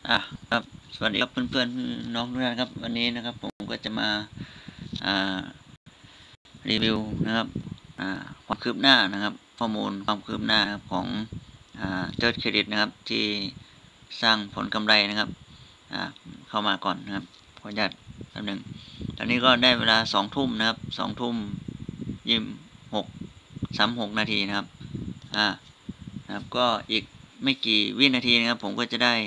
ครับสวัสดีครับเพื่อนๆน้องทุกท่านครับวันนี้นะครับผมก็จะมารีวิวนะครับความคืบหน้านะครับข้อมูลความคืบหน้าของเทิร์ดเครดิตนะครับที่สร้างผลกำไรนะครับเข้ามาก่อนนะครับขออนุญาตแป๊บนึงตอนนี้ก็ได้เวลา2 ทุ่มนะครับ2 ทุ่ม26:36นาทีนะครับนะครับก็อีกไม่กี่วินาทีนะครับผมก็จะได้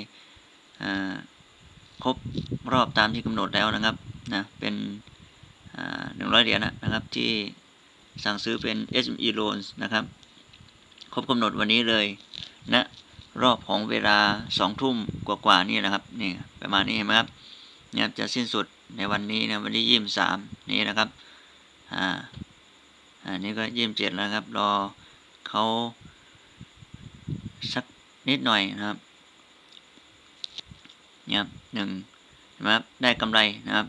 ครบรอบตามที่กำหนดแล้วนะครับเป็น100 เหรียญนะครับที่สั่งซื้อเป็น SME Loans นะครับครบกำหนดวันนี้เลยนะรอบของเวลา2 ทุ่มกว่านี่นะครับนี่ประมาณนี้เห็นไหมครับเนี่ยจะสิ้นสุดในวันนี้นะวันที่23นี่นะครับนี่ก็27แล้วครับรอเขาสักนิดหน่อยนะครับเนี่ยนะครับได้กำไรนะครับ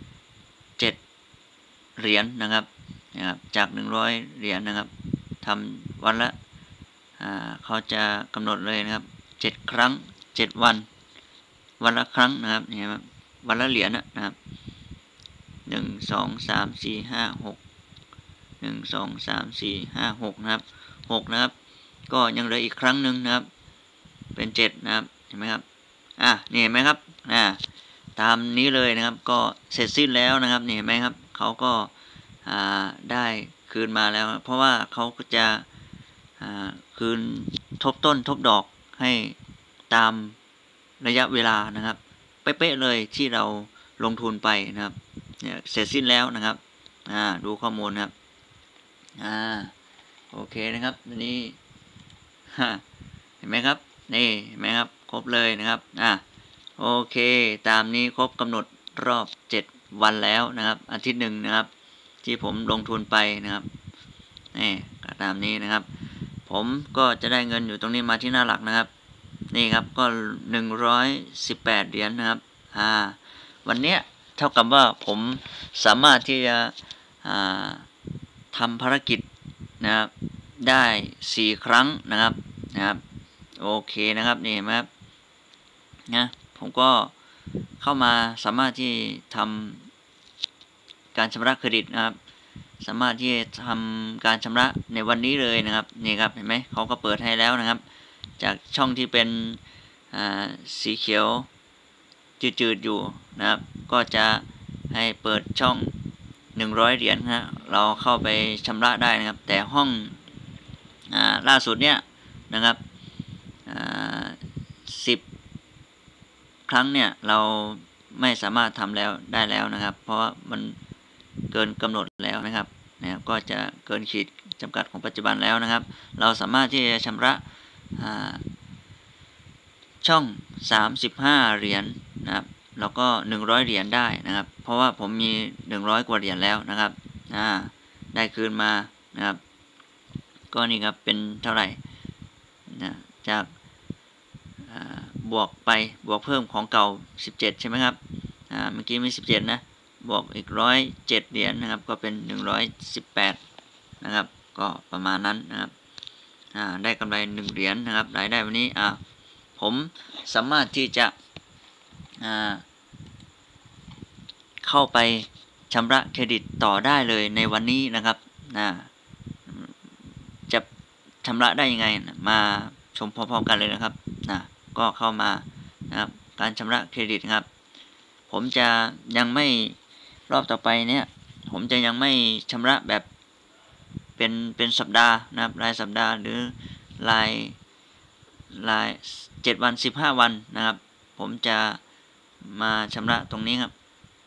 7 เหรียญนะครับจาก100 เหรียญนะครับทำวันละเขาจะกำหนดเลยนะครับ7 ครั้ง7 วันละครั้งนะครับนี่ครับวันละเหรียญนะครับ1 2 3 4 5 6 1 2 3 4 5 6นะครับ6นะครับก็ยังเหลืออีกครั้งหนึ่งนะครับเป็น7นะครับเห็นไหมครับนี่เห็นไหมครับตามนี้เลยนะครับก็เสร็จสิ้นแล้วนะครับนี่เห็นไหมครับเขาก็ได้คืนมาแล้วเพราะว่าเขาก็จะคืนทบต้นทบดอกให้ตามระยะเวลานะครับเป๊ะๆเลยที่เราลงทุนไปนะครับเนี่ยเสร็จสิ้นแล้วนะครับดูข้อมูลครับโอเคนะครับอันนี้เห็นไหมครับนี่เห็นไหมครับครบเลยนะครับโอเคตามนี้ครบกำหนดรอบ7 วันแล้วนะครับอาทิตย์หนึ่งนะครับที่ผมลงทุนไปนะครับนี่ก็ตามนี้นะครับผมก็จะได้เงินอยู่ตรงนี้มาที่หน้าหลักนะครับนี่ครับก็118 เหรียญนะครับวันนี้เท่ากับว่าผมสามารถที่จะทำภารกิจนะครับได้4 ครั้งนะครับโอเคนะครับนี่เห็นไหมครับผมก็เข้ามาสามารถที่ทำการชำระเครดิตนะครับสามารถที่จะทำการชำระในวันนี้เลยนะครับนี่ครับเห็นไหมเขาก็เปิดให้แล้วนะครับจากช่องที่เป็นสีเขียวจืดๆอยู่นะครับก็จะให้เปิดช่อง100 เหรียญนะเราเข้าไปชำระได้นะครับแต่ห้องล่าสุดเนี่ยนะครับ10 ครั้งเนี่ยเราไม่สามารถทำแล้วได้แล้วนะครับเพราะว่ามันเกินกำหนดแล้วนะครับก็จะเกินขีดจำกัดของปัจจุบันแล้วนะครับเราสามารถที่จะชำระช่อง35 เหรียญนะครับแล้วก็100 เหรียญได้นะครับเพราะว่าผมมี100 กว่าเหรียญแล้วนะครับได้คืนมานะครับก็นี่ครับเป็นเท่าไหร่จากบวกเพิ่มของเก่า17ใช่ไหมครับเมื่อกี้มี17นะบวกอีก107 เหรียญนะครับก็เป็น118นะครับก็ประมาณนั้นนะครับได้กำไร1 เหรียญนะครับรายได้วันนี้ผมสามารถที่จะเข้าไปชำระเครดิตต่อได้เลยในวันนี้นะครับจะชำระได้ยังไงมาชมพร้อมๆกันเลยนะครับก็เข้ามานะครับการชำระเครดิตครับผมจะยังไม่รอบต่อไปเนี่ยผมจะยังไม่ชำระแบบเป็นสัปดาห์นะครับรายสัปดาห์หรือราย7 วัน15 วันนะครับผมจะมาชำระตรงนี้ครับ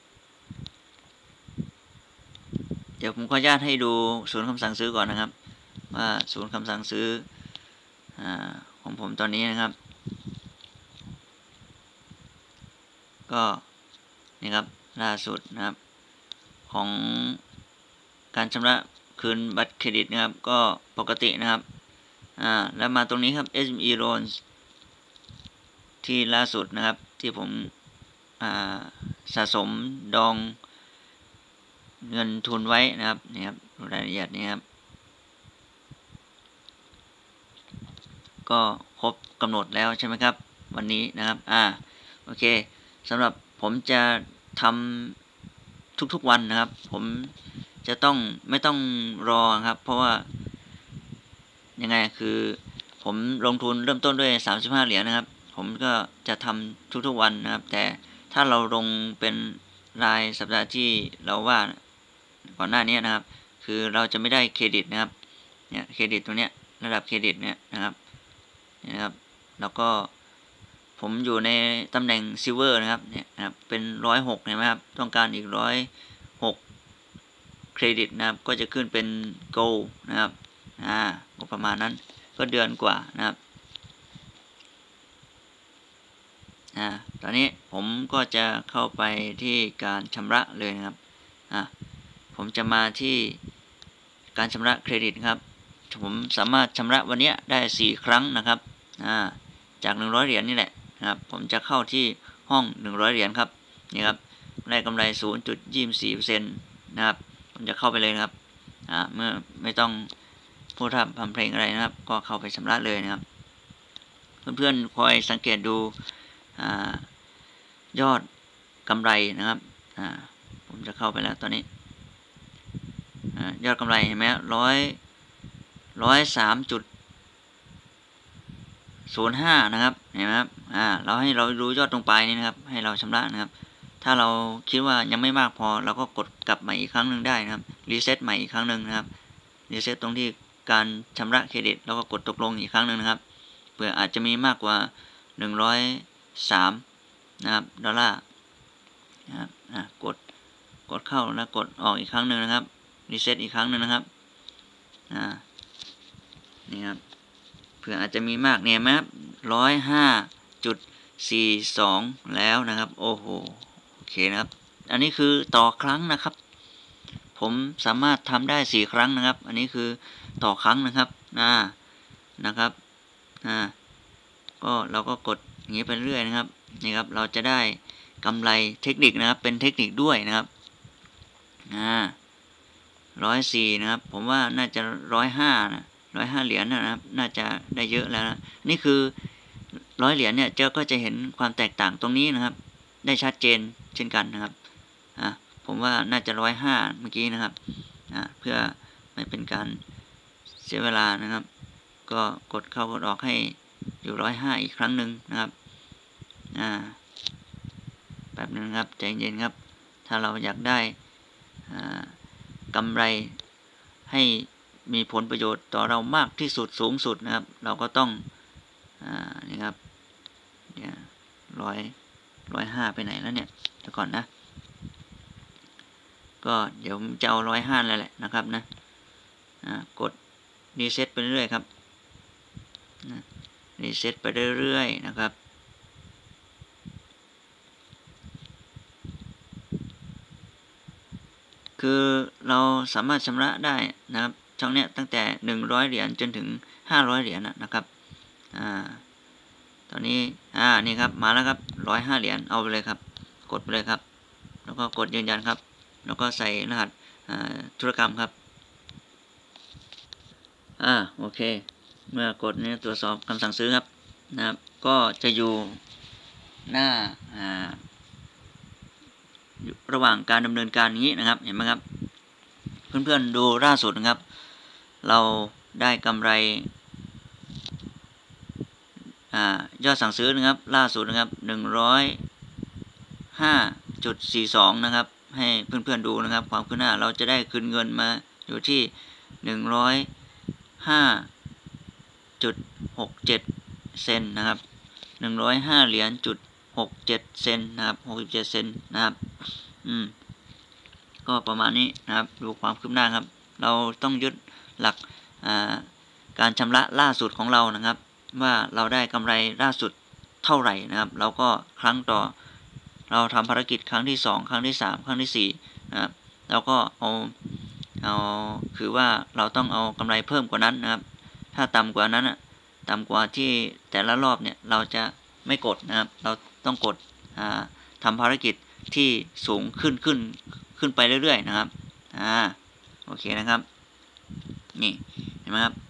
เดี๋ยวผมขออนุญาตให้ดูศูนย์คำสั่งซื้อก่อนนะครับว่าศูนย์คำสั่งซื้อของผมตอนนี้นะครับก็นี่ครับล่าสุดนะครับของการชำระคืนบัตรเครดิตนะครับก็ปกตินะครับแล้วมาตรงนี้ครับ SME Loans ที่ล่าสุดนะครับที่ผมสะสมดองเงินทุนไว้นะครับนี่ครับรายละเอียดนี้ครับก็ครบกำหนดแล้วใช่ไหมครับวันนี้นะครับโอเคสำหรับผมจะทำทุกๆวันนะครับผมจะไม่ต้องรอครับเพราะว่ายังไงคือผมลงทุนเริ่มต้นด้วย35เหรียญนะครับผมก็จะทำทุกๆวันนะครับแต่ถ้าเราลงเป็นรายสัปดาห์ที่เราว่าก่อนหน้านี้นะครับคือเราจะไม่ได้เครดิตนะครับเนี่ยเครดิตตัวเนี้ยระดับเครดิตเนี่ยนะครับแล้วก็ผมอยู่ในตำแหน่งซิลเวอร์นะครับเนี่ยนะครับเป็น106เห็นไหมครับต้องการอีก106เครดิตนะครับก็จะขึ้นเป็นโกลนะครับประมาณนั้นก็เดือนกว่านะครับตอนนี้ผมก็จะเข้าไปที่การชำระเลยนะครับผมจะมาที่การชำระเครดิตครับผมสามารถชำระวันนี้ได้4ครั้งนะครับจาก100เหรียญนี่แหละนะครับผมจะเข้าที่ห้อง100เหรียญครับนี่ครับได้กำไร 0.24% นะครับผมจะเข้าไปเลยนะครับเมื่อไม่ต้องพูดทำเพลงอะไรนะครับก็เข้าไปชำระเลยนะครับเพื่อนๆคอยสังเกตดูยอดกำไรนะครับผมจะเข้าไปแล้วตอนนี้ยอดกำไรเห็นไหม103.05นะครับเห็นไหมครับให้เราดูยอดตรงปลายนี้นะครับให้เราชำระนะครับถ้าเราคิดว่ายังไม่มากพอเราก็กดกลับใหม่อีกครั้งหนึ่งได้นะครับรีเซ็ตใหม่อีกครั้งหนึ่งนะครับรีเซ็ตตรงที่การชำระเครดิตแล้วก็กดตกลงอีกครั้งหนึ่งนะครับเผื่ออาจจะมีมากกว่า103นะครับดอลลาร์นะครับกดเข้าแล้วกดออกอีกครั้งหนึ่งนะครับรีเซ็ตอีกครั้งหนึ่งนะครับนี่ครับเผื่ออาจจะมีมากเนี่ยไหมครับ105.42แล้วนะครับโอ้โหโอเคนะครับอันนี้คือต่อครั้งนะครับผมสามารถทำได้4ครั้งนะครับอันนี้คือต่อครั้งนะครับนะครับก็เราก็กดอย่างนี้ไปเรื่อยนะครับนี่ครับเราจะได้กำไรเทคนิคนะครับเป็นเทคนิคด้วยนะครับ104นะครับผมว่าน่าจะ105นะ105เหรียญนะครับน่าจะได้เยอะแล้วนะนี่คือ100เหรียญเนี่ยก็จะเห็นความแตกต่างตรงนี้นะครับได้ชัดเจนเช่นกันนะครับผมว่าน่าจะ105เมื่อกี้นะครับเพื่อไม่เป็นการเสียเวลานะครับก็กดเข้ากดออกให้อยู่105อีกครั้งหนึ่งนะครับแบบนึงครับใจเย็นครับถ้าเราอยากได้กำไรให้มีผลประโยชน์ต่อเรามากที่สุดสูงสุดนะครับเราก็ต้องนี่ครับเนี่ย105ไปไหนแล้วเนี่ยเดี๋ยวก่อนนะก็เดี๋ยวจะเอา105แล้วแหละนะครับนะกดรีเซ็ตไปเรื่อยครับรีเซ็ตไปเรื่อยๆนะครับคือเราสามารถชำระได้นะครับช่องเนี้ยตั้งแต่100เหรียญจนถึง500เหรียญนะครับตอนนี้นี่ครับมาแล้วครับ105เหรียญเอาไปเลยครับกดไปเลยครับแล้วก็กดยืนยันครับแล้วก็ใส่รหัสธุรกรรมครับโอเคเมื่อกดนี้ตรวจสอบคำสั่งซื้อครับนะครับก็จะอยู่หน้าระหว่างการดำเนินการนี้นะครับเห็นไหมครับเพื่อนๆดูล่าสุดนะครับเราได้กำไรยอดสั่งซื้อนะครับล่าสุดนะครับ105.42นะครับให้เพื่อนๆดูนะครับความคืบหน้าเราจะได้คืนเงินมาอยู่ที่105.67 เซนนะครับ105เหรียญจุด67เซนนะครับ67เซนนะครับก็ประมาณนี้นะครับดูความคืบหน้าครับเราต้องยึดหลักการชำระล่าสุดของเรานะครับว่าเราได้กำไรล่าสุดเท่าไหร่นะครับเราก็ครั้งต่อเราทำภารกิจครั้งที่2ครั้งที่3ครั้งที่4นะครับเราก็เอาคือว่าเราต้องเอากำไรเพิ่มกว่านั้นนะครับถ้าต่ำกว่านั้นต่ำกว่าที่แต่ละรอบเนี่ยเราจะไม่กดนะครับเราต้องกดทำภารกิจที่สูงขึ้นไปเรื่อยๆนะครับโอเคนะครับนี่เห็นไหมครับ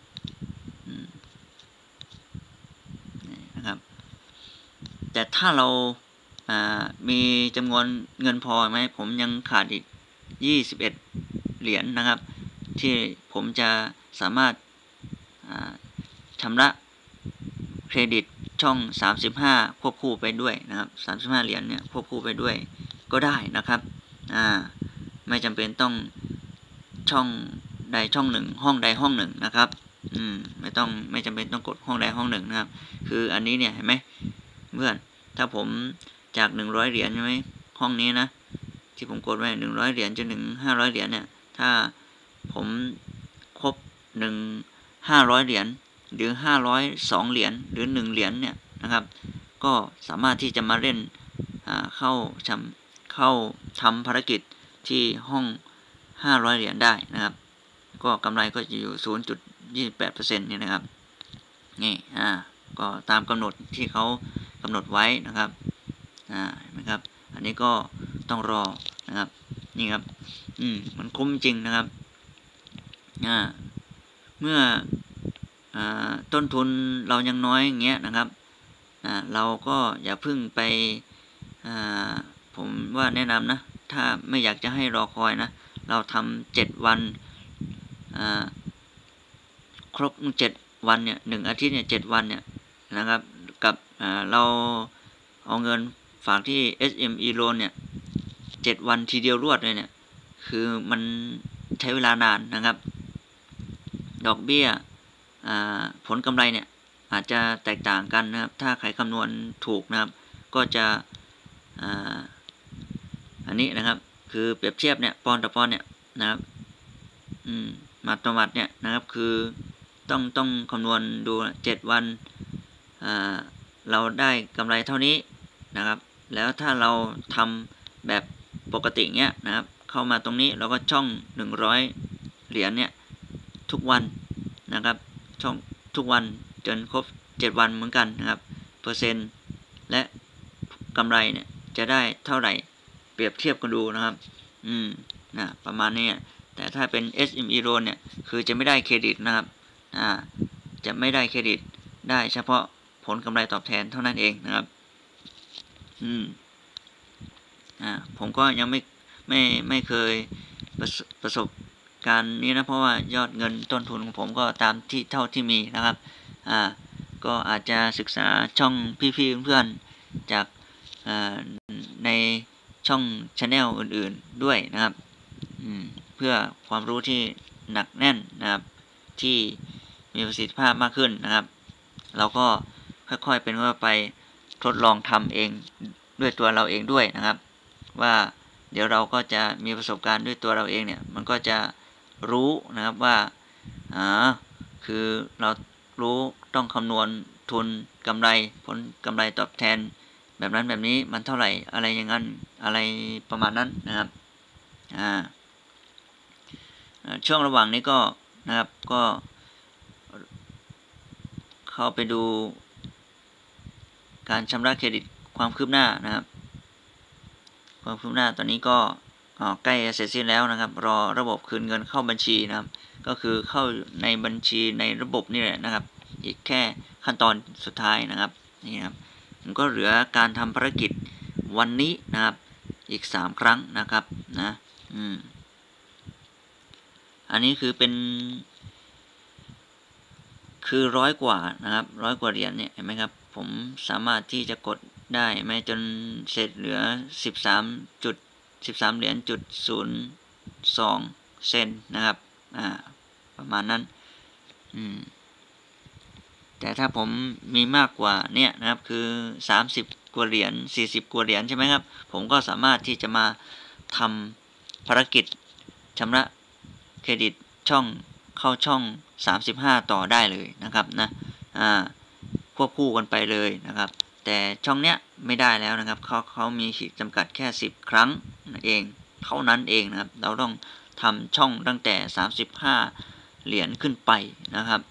นะครับแต่ถ้าเรามีจำนวนเงินพอไหมผมยังขาดอีก21เหรียญนะครับที่ผมจะสามารถชำระเครดิตช่อง35ควบคู่ไปด้วยนะครับ35เหรียญเนี่ยควบคู่ไปด้วยก็ได้นะครับไม่จำเป็นต้องช่องใดช่องหนึ่งห้องใดห้องหนึ่งนะครับไม่จำเป็นต้องกดห้องใดห้องหนึ่งนะครับคืออันนี้เนี่ยเห็นไหมเพื่อนถ้าผมจาก100เหรียญใช่ไหมห้องนี้นะที่ผมกดไว้100เหรียญจนถึง500เหรียญเนี่ยถ้าผมครบ500เหรียญหรือ502เหรียญหรือ1เหรียญเนี่ยนะครับก็สามารถที่จะมาเล่นเข้าทำภารกิจที่ห้อง500เหรียญได้นะครับก็กำไรก็จะอยู่ 0.28% เนี่ยนะครับนี่ก็ตามกำหนดที่เขากำหนดไว้นะครับเห็นไหมครับอันนี้ก็ต้องรอนะครับนี่ครับมันคุ้มจริงนะครับเมื่อต้นทุนเรายังน้อยอย่างเงี้ยนะครับเราก็อย่าพึ่งไปผมว่าแนะนำนะถ้าไม่อยากจะให้รอคอยนะเราทำ7วันครบ7วันเนี่ย1อาทิตย์เนี่ย7วันเนี่ยนะครับกับเราเอาเงินฝากที่ SME Loan เนี่ย7วันทีเดียวรวดเลยเนี่ยคือมันใช้เวลานานนะครับดอกเบี้ยผลกำไรเนี่ยอาจจะแตกต่างกันนะครับถ้าใครคำนวณถูกนะครับก็จะอันนี้นะครับคือเปรียบเทียบเนี่ยปอนด์ต่อปอนด์เนี่ยนะครับมัดต่อมัดเนี่ยนะครับคือต้องคำนวณดู7วันเราได้กำไรเท่านี้นะครับแล้วถ้าเราทำแบบปกติเงี้ยนะครับเข้ามาตรงนี้เราก็ช่อง100เหรียญเนี่ยทุกวันนะครับช่องทุกวันจนครบ7วันเหมือนกันนะครับเปอร์เซ็นต์และกำไรเนี่ยจะได้เท่าไหร่เปรียบเทียบกันดูนะครับประมาณนี้แต่ถ้าเป็น SME Loan เนี่ยคือจะไม่ได้เครดิตนะครับจะไม่ได้เครดิตได้เฉพาะผลกำไรตอบแทนเท่านั้นเองนะครับผมก็ยังไม่เคยประสบการณ์นี้นะเพราะว่ายอดเงินต้นทุนของผมก็ตามที่เท่าที่มีนะครับก็อาจจะศึกษาช่องพี่ๆเพื่อนๆจากในช่อง channel อื่นๆด้วยนะครับเพื่อความรู้ที่หนักแน่นนะครับที่มีประสิทธิภาพมากขึ้นนะครับเราก็ค่อยๆเป็นค่อยไปทดลองทำเองด้วยตัวเราเองด้วยนะครับว่าเดี๋ยวเราก็จะมีประสบการณ์ด้วยตัวเราเองเนี่ยมันก็จะรู้นะครับว่าคือเรารู้ต้องคำนวณทุนกำไรผลกำไรตอบแทนแบบนั้นแบบนี้มันเท่าไหร่อะไรอย่างนั้นอะไรประมาณนั้นนะครับช่วงระหว่างนี้ก็นะครับก็เข้าไปดูการชำระเครดิตความคืบหน้านะครับความคืบหน้าตอนนี้ก็ใกล้เสร็จสิ้นแล้วนะครับรอระบบคืนเงินเข้าบัญชีนะครับก็คือเข้าในบัญชีในระบบนี่แหละนะครับอีกแค่ขั้นตอนสุดท้ายนะครับนี่ครับผมก็เหลือการทำภารกิจวันนี้นะครับอีก3ครั้งนะครับนะอันนี้คือเป็นคือ100 กว่านะครับ100 กว่าเหรียญเนี่ยเห็นไหมครับผมสามารถที่จะกดได้ไหมจนเสร็จเหลือ13เหรียญ.02 เซนนะครับประมาณนั้นแต่ถ้าผมมีมากกว่าเนี่ยนะครับคือ30 กว่าเหรียญ40 กว่าเหรียญใช่ไหมครับผมก็สามารถที่จะมาทำภารกิจชำระเครดิตเข้าช่อง35ต่อได้เลยนะครับนะควบคู่กันไปเลยนะครับแต่ช่องเนี้ยไม่ได้แล้วนะครับเขามีขีดจำกัดแค่10 ครั้งเองเท่านั้นเองนะครับเราต้องทำช่องตั้งแต่35เหรียญขึ้นไปนะครับ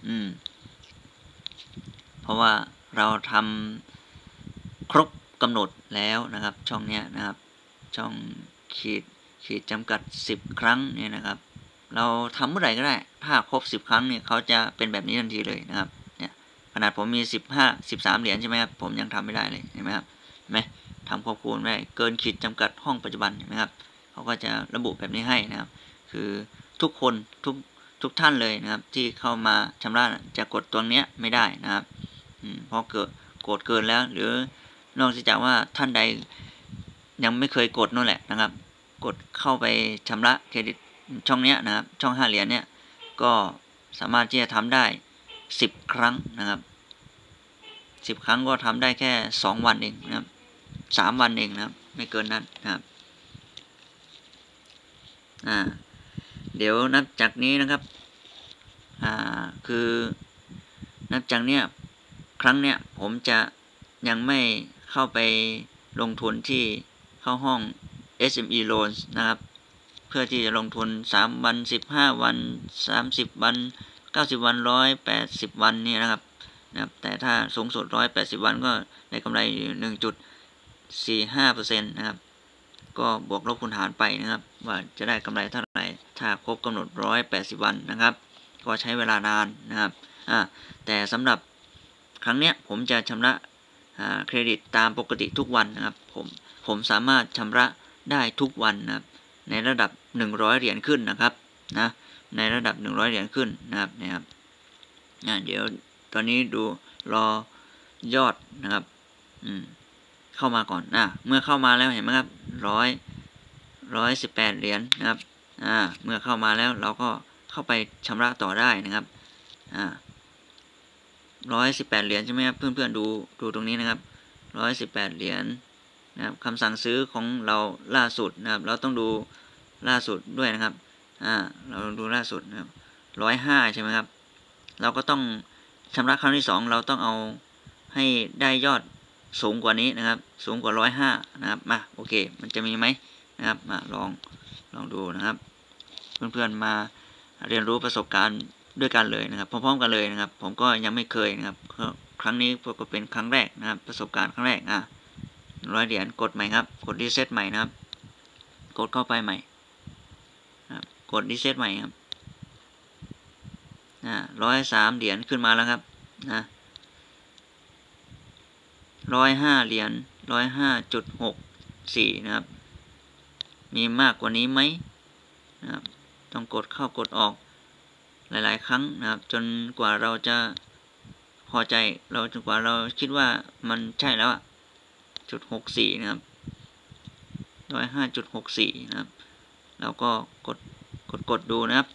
เพราะว่าเราทำครบกำหนดแล้วนะครับช่องเนี้ยนะครับช่องขีดจำกัด10 ครั้งเนี่ยนะครับเราทำเมื่อไหร่ก็ได้ถ้าครบ10 ครั้งเนี่ยเขาจะเป็นแบบนี้ทันทีเลยนะครับเนี่ยขนาดผมมี13เหรียญใช่ไหมครับผมยังทำไม่ได้เลยเห็นไหมครับไหมทำควบคูณไว้เกินขีดจำกัดห้องปัจจุบันเห็นไหมครับเขาก็จะระบุแบบนี้ให้นะครับคือทุกคนทุกท่านเลยนะครับที่เข้ามาชำระจะกดตัวเนี้ยไม่ได้นะครับเพราะกดเกินแล้วหรือนอกจากว่าท่านใดยังไม่เคยกดนั่นแหละนะครับกดเข้าไปชำระเครดิตช่องเนี้ยนะครับช่อง5 เหรียญเนี้ยก็สามารถที่จะทำได้10 ครั้งนะครับ10 ครั้งก็ทำได้แค่2 วันเองนะครับ3 วันเองนะครับไม่เกินนั้นนะครับเดี๋ยวนับจากนี้นะครับคือนับจากเนี้ยครั้งเนี้ยผมจะยังไม่เข้าไปลงทุนที่เข้าห้อง SME Loans นะครับเพื่อที่จะลงทุน3 วัน15 วัน30 วัน90 วัน180 วันนี่นะครับแต่ถ้าสูงสุด180 วันก็ได้กำไร 1.45% นะครับก็บวกลบคูณหารไปนะครับว่าจะได้กำไรเท่าไหร่ถ้าครบกำหนด180 วันนะครับก็ใช้เวลานานนะครับแต่สำหรับครั้งเนี้ยผมจะชำระเครดิตตามปกติทุกวันนะครับผมสามารถชำระได้ทุกวันนะครับในระดับ100 เหรียญขึ้นนะครับในระดับ100 เหรียญขึ้นนะครับเดี๋ยวตอนนี้ดูรอยอดนะครับเข้ามาก่อนเมื่อเข้ามาแล้วเห็นไหมครับ118 เหรียญนะครับเมื่อเข้ามาแล้วเราก็เข้าไปชำระต่อได้นะครับ118 เหรียญใช่ไหมครับเพื่อนๆดูตรงนี้นะครับ118 เหรียญนะครับคำสั่งซื้อของเราล่าสุดนะครับเราต้องดูล่าสุดด้วยนะครับเราดูล่าสุดนะครับ105ใช่ไหมครับเราก็ต้องชำระครั้งที่2เราต้องเอาให้ได้ยอดสูงกว่านี้นะครับสูงกว่า105นะครับโอเคมันจะมีไหมนะครับลองดูนะครับเพื่อนๆมาเรียนรู้ประสบการณ์ด้วยกันเลยนะครับพร้อมๆกันเลยนะครับผมก็ยังไม่เคยนะครับครั้งนี้ก็เป็นครั้งแรกนะครับประสบการณ์ครั้งแรก100 เหรียญกดใหม่ครับกดรีเซ็ตใหม่นะครับกดเข้าไปใหม่กดรีเซ็ตใหม่ครับ103 เหรียญขึ้นมาแล้วครับ105 เหรียญ105.64นะครับมีมากกว่านี้ไหมนะครับต้องกดเข้ากดออกหลายๆครั้งนะครับจนกว่าเราจะพอใจจนกว่าเราคิดว่ามันใช่แล้ว.64นะครับ105.64นะครับเราก็กดดูนะครับ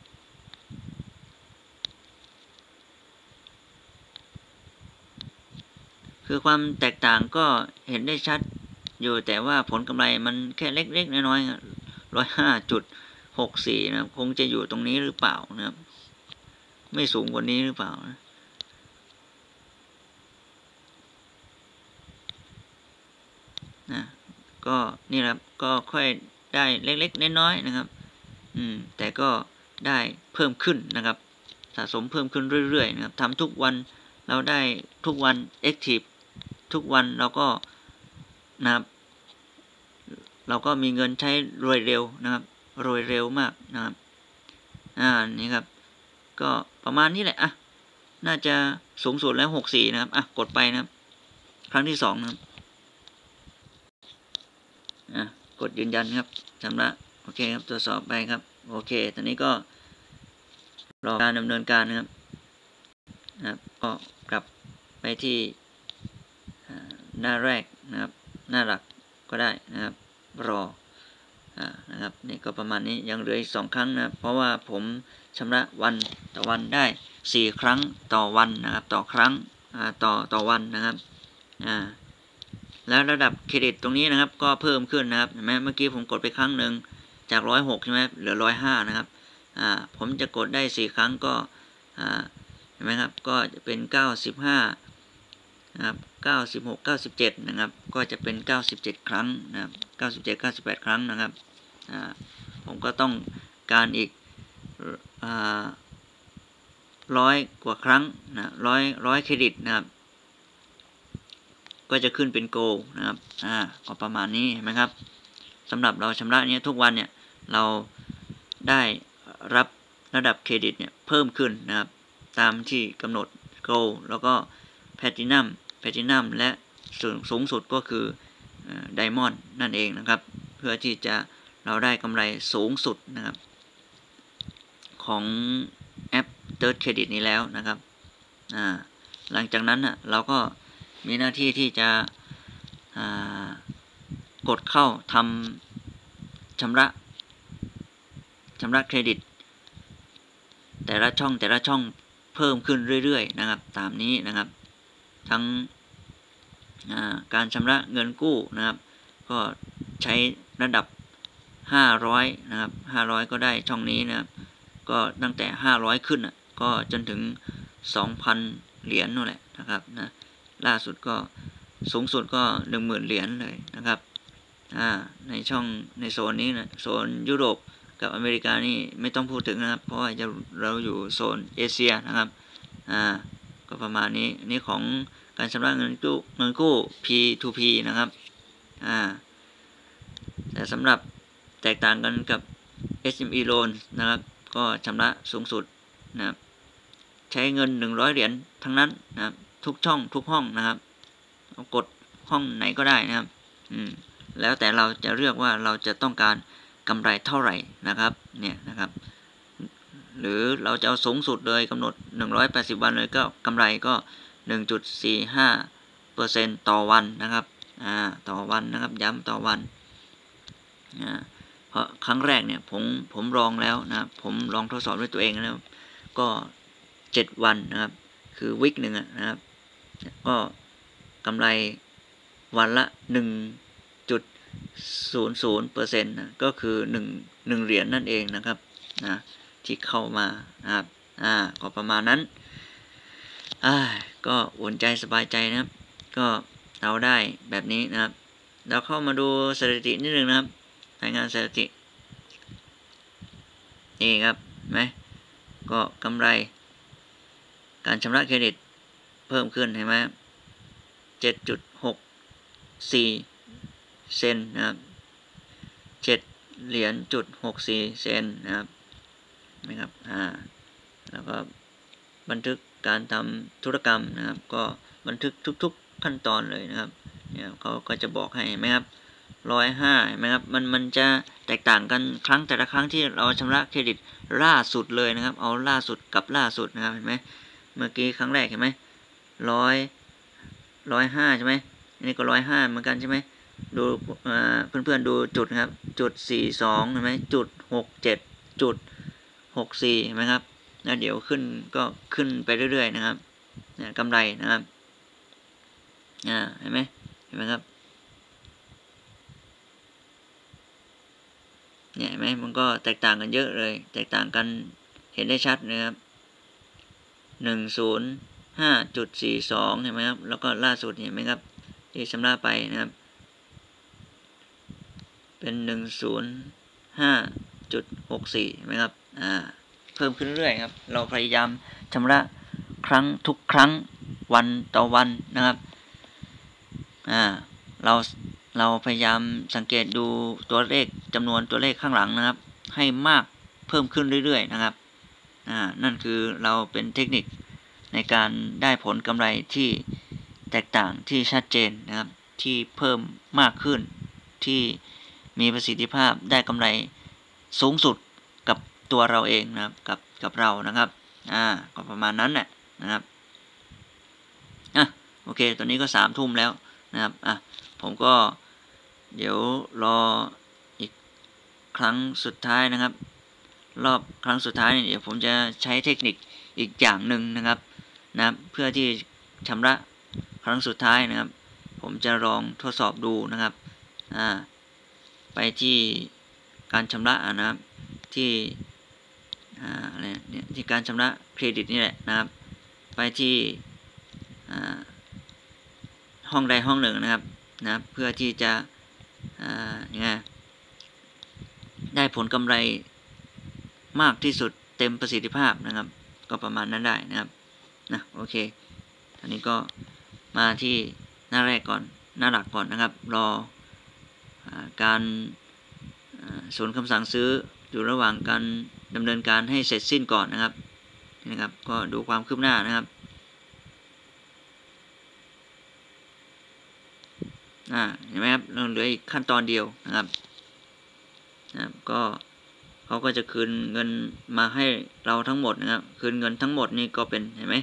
คือความแตกต่างก็เห็นได้ชัดอยู่แต่ว่าผลกำไรมันแค่เล็กๆน้อยๆ105.64นะครับคงจะอยู่ตรงนี้หรือเปล่านะครับไม่สูงกว่านี้หรือเปล่าก็นี่ครับก็ค่อยได้เล็กๆน้อยๆนะครับแต่ก็ได้เพิ่มขึ้นนะครับสะสมเพิ่มขึ้นเรื่อยๆนะครับทำทุกวันเราได้ทุกวัน Active ทุกวันเราก็นะครับเราก็มีเงินใช้รวยเร็วนะครับรวยเร็วมากนะครับนี่ครับก็ประมาณนี้แหละน่าจะสูงสุดแล้ว64นะครับกดไปนะครับครั้งที่2นะครับกดยืนยันครับชำระโอเคครับตรวจสอบไปครับโอเคตอนนี้ก็รอการดำเนินการนะครับก็กลับไปที่หน้าแรกนะครับหน้าหลักก็ได้นะครับรอนะครับนี่ก็ประมาณนี้ยังเหลืออีก2 ครั้งนะเพราะว่าผมชำระวันต่อวันได้4 ครั้งต่อวันนะครับต่อครั้งต่อวันนะครับแล้วระดับเครดิตตรงนี้นะครับก็เพิ่มขึ้นนะครับเห็นไหมเมื่อกี้ผมกดไปครั้งหนึ่งจาก106ใช่ไหมเหลือ105นะครับผมจะกดได้4 ครั้งก็เห็นไหมครับก็จะเป็น95นะครับ96 97นะครับก็จะเป็น97 ครั้งนะครับ97 98 ครั้งนะครับผมก็ต้องการอีก100 กว่าครั้งนะร้อยเครดิตนะครับก็จะขึ้นเป็นโกลนะครับก็ประมาณนี้เห็นไหมครับสำหรับเราชำระเนี้ยทุกวันเนี่ยเราได้รับระดับเครดิตเนี่ยเพิ่มขึ้นนะครับตามที่กำหนดโกลแล้วก็แพลตินัมและสูงสุดก็คือไดมอนด์นั่นเองนะครับเพื่อที่จะเราได้กำไรสูงสุดนะครับของแอป Third Credit นี้แล้วนะครับหลังจากนั้นเราก็มีหน้าที่ที่จะกดเข้าทำชำระเครดิตแต่ละช่องเพิ่มขึ้นเรื่อยๆนะครับตามนี้นะครับทั้งการชำระเงินกู้นะครับก็ใช้ระดับ500นะครับ500ก็ได้ช่องนี้นะครับก็ตั้งแต่500ขึ้นก็จนถึง 2,000 เหรียญนั่นแหละนะครับล่าสุดก็สูงสุดก็ 10,000 เหรียญเลยนะครับในช่องในโซนนี้นะโซนยุโรปกับอเมริกานี่ไม่ต้องพูดถึงนะครับเพราะว่าเราอยู่โซนเอเชียนะครับก็ประมาณนี้นี่ของการชำระเงินกู้ P2P นะครับแต่สำหรับแตกต่างกันกับ SME loan นะครับก็ชำระสูงสุดนะครับใช้เงิน100 เหรียญทั้งนั้นนะครับทุกช่องทุกห้องนะครับกดห้องไหนก็ได้นะครับแล้วแต่เราจะเลือกว่าเราจะต้องการกำไรเท่าไหร่นะครับเนี่ยนะครับหรือเราจะเอาสูงสุดเลยกำหนด180 วันเลยก็กำไรก็ 1.45% ต่อวันนะครับต่อวันนะครับย้ำต่อวันเพราะครั้งแรกเนี่ยผมลองแล้วนะครับผมลองทดสอบด้วยตัวเองแล้วก็7 วันนะครับคือวีคหนึ่งนะครับก็กำไรวันละ 1.00% นะก็คือ1เหรียญนั่นเองนะครับที่เข้ามานะครับก็ประมาณนั้นก็อุ่นใจสบายใจนะครับก็เราได้แบบนี้นะครับเราเข้ามาดูสถิตินิดนึงนะครับรายงานสถิตินี่ครับไหมก็กำไรการชำระเครดิตเพิ่มขึ้นเห็นไหม 7.64 เซนนะครับ7 เหรียญ.64 เซนนะครับนะครับแล้วก็บันทึกการทำธุรกรรมนะครับก็บันทึกทุกๆขั้นตอนเลยนะครับเนี่ยเขาก็จะบอกให้ไหมครับ105เห็นไหมครับมันจะแตกต่างกันแต่ละครั้งที่เราชำระเครดิตล่าสุดเลยนะครับเอาล่าสุดกับล่าสุดนะครับเห็นไหมเมื่อกี้ครั้งแรกเห็นไหม105ใช่ไหมอันนี้ก็105เหมือนกันใช่ไหมดูเพื่อนๆดูจุดครับ.42เห็นไหม.67.64เห็นไหมครับแล้วเดี๋ยวขึ้นก็ขึ้นไปเรื่อยๆนะครับกำไรนะครับเห็นไหมครับเนี่ยเห็นไหมมันก็แตกต่างกันเยอะเลยแตกต่างกันเห็นได้ชัดนะครับ105.42เห็นไหมครับแล้วก็ล่าสุดเห็นไหมครับที่ชำระไปนะครับเป็น105.64เห็นไหมครับเพิ่มขึ้นเรื่อยๆครับเราพยายามชำระทุกครั้งวันต่อวันนะครับเราพยายามสังเกตดูตัวเลขจำนวนตัวเลขข้างหลังนะครับให้มากเพิ่มขึ้นเรื่อยๆนะครับนั่นคือเราเป็นเทคนิคในการได้ผลกำไรที่แตกต่างที่ชัดเจนนะครับที่เพิ่มมากขึ้นที่มีประสิทธิภาพได้กำไรสูงสุดกับตัวเราเองนะครับกับเรานะครับก็ประมาณนั้นแหละนะครับโอเคตอนนี้ก็3 ทุ่มแล้วนะครับผมก็เดี๋ยวรออีกครั้งสุดท้ายนะครับรอบครั้งสุดท้ายเดี๋ยวผมจะใช้เทคนิคอีกอย่างหนึ่งนะครับเพื่อที่ชำระครั้งสุดท้ายนะครับผมจะลองทดสอบดูนะครับไปที่การชำระนะครับที่อะไรเนี่ยที่การชำระเครดิตนี่แหละนะครับไปที่ห้องใดห้องหนึ่งนะครับเพื่อที่จะได้ผลกำไรมากที่สุดเต็มประสิทธิภาพนะครับก็ประมาณนั้นได้นะครับโอเคอันนี้ก็มาที่หน้าแรกก่อนหน้าหลักก่อนนะครับรอการศูนย์คำสั่งซื้ออยู่ระหว่างการดำเนินการให้เสร็จสิ้นก่อนนะครับก็ดูความคืบหน้านะครับเห็นไหมครับเราเหลืออีกขั้นตอนเดียวนะครับก็เขาก็จะคืนเงินมาให้เราทั้งหมดนะครับคืนเงินทั้งหมดนี่ก็เป็นเห็นไหม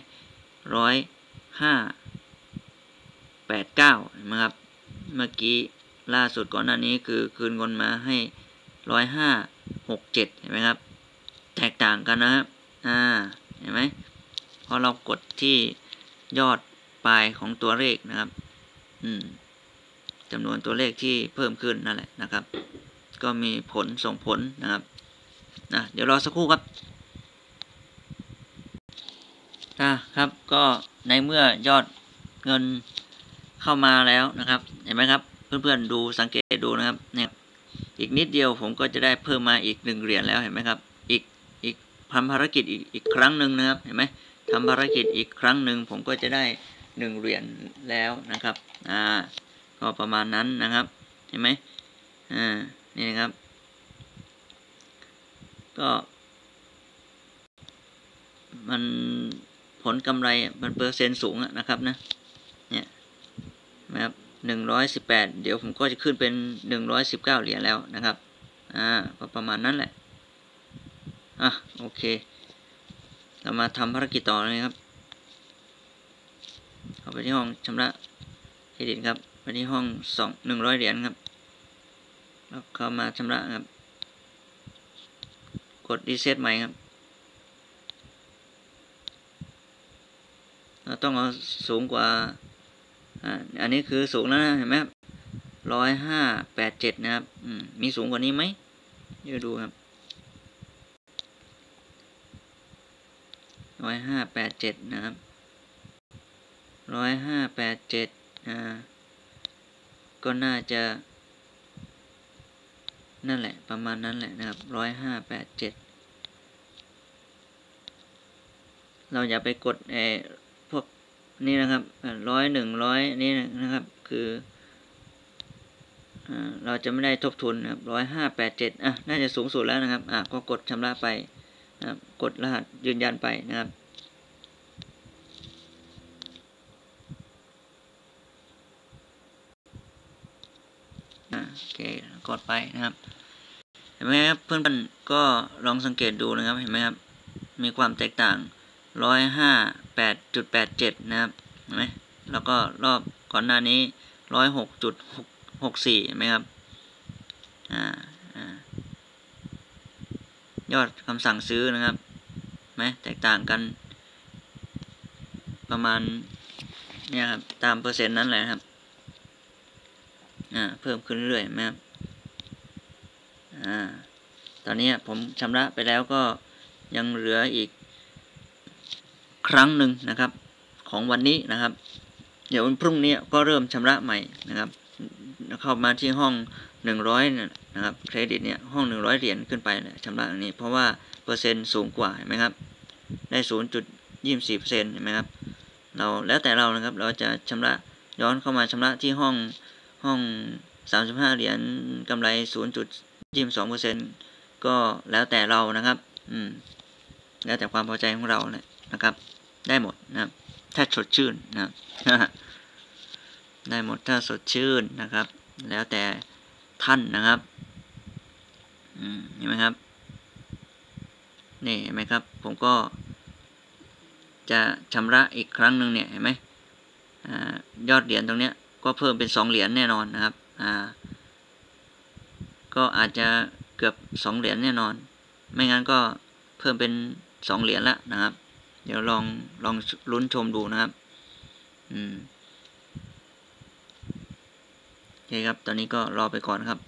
105.89เห็นไหมครับเมื่อกี้ล่าสุดก่อนหน้านี้คือคืนเงินมาให้105.67เห็นไหมครับแตกต่างกันนะครับเห็นไหมพอเรากดที่ยอดปลายของตัวเลขนะครับจำนวนตัวเลขที่เพิ่มขึ้นนั่นแหละนะครับก็มีผลส่งผลนะครับเดี๋ยวรอสักครู่ครับครับก็ในเมื่อยอดเงินเข้ามาแล้วนะครับเห็นไหมครับเพื่อนๆดูสังเกตดูนะครับเนี่ยอีกนิดเดียวผมก็จะได้เพิ่มมาอีก1เหรียญแล้วเห็นไหมครับอีกทำภารกิจอีกครั้งหนึ่งนะครับเห็นไหมทำภารกิจอีกครั้งหนึ่งผมก็จะได้1เหรียญแล้วนะครับก็ประมาณนั้นนะครับเห็นไหมนี่นะครับก็มันผลกำไรมันเปอร์เซ็นต์สูงนะครับนะเนี่ยนะครับ118เดี๋ยวผมก็จะขึ้นเป็น119เหรียญแล้วนะครับก็ประมาณนั้นแหละโอเคเรามาทำภารกิจต่อเลยครับเข้าไปที่ห้องชำระเครดิตครับไปที่ห้อง100เหรียญครับแล้วเข้ามาชำระครับกดรีเซ็ตใหม่ครับเราต้องเอาสูงกว่าอันนี้คือสูงแล้วนะเห็นไหมครับ105.87นะครับมีสูงกว่านี้ไหมเดี๋ยวดูครับ105.87นะครับ105.87ก็น่าจะนั่นแหละประมาณนั้นแหละนะครับ105.87เราอย่าไปกดพวกนี่นะครับ100 100นี่นะครับคือเราจะไม่ได้ทบทุนนะครับ105.87น่าจะสูงสุดแล้วนะครับก็กดชำระไปนะครับกดรหัสยืนยันไปนะครับโอเคกดไปนะครับเห็นไหมครับเพื่อนๆก็ลองสังเกตดูนะครับเห็นไหมครับมีความแตกต่าง158.87นะครับเห็นไหมแล้วก็รอบก่อนหน้านี้106.64เห็นไหมครับยอดคำสั่งซื้อนะครับไหมแตกต่างกันประมาณเนี่ยครับตามเปอร์เซ็นต์นั้นแหละครับเพิ่มขึ้นเรื่อยๆไหมครับตอนนี้ผมชำระไปแล้วก็ยังเหลืออีกครั้งหนึ่งนะครับของวันนี้นะครับเดี๋ยววันพรุ่งนี้ก็เริ่มชำระใหม่นะครับเข้ามาที่ห้อง100นะครับเครดิตเนี่ยห้อง100เหรียญขึ้นไปชำระอันนี้เพราะว่าเปอร์เซ็นต์สูงกว่าเห็นไหมครับได้ 0.24% เห็นไหมครับเราแล้วแต่เรานะครับเราจะชำระย้อนเข้ามาชำระที่ห้อง35เหรียญกำไร 0.22% ก็แล้วแต่เรานะครับแล้วแต่ความพอใจของเราเลยนะครับได้หมดนะครับถ้าสดชื่นนะครับ ได้หมดถ้าสดชื่นนะครับแล้วแต่ท่านนะครับเห็นไหมครับนี่เห็นไหมครับผมก็จะชำระอีกครั้งหนึ่งเนี่ยเห็นไหมยอดเหรียญตรงเนี้ยก็เพิ่มเป็น2เหรียญแน่นอนนะครับก็อาจจะเกือบ2เหรียญแน่นอนไม่งั้นก็เพิ่มเป็น2เหรียญละนะครับเดี๋ยวลองลุ้นชมดูนะครับโอเคครับตอนนี้ก็รอไปก่อนครับ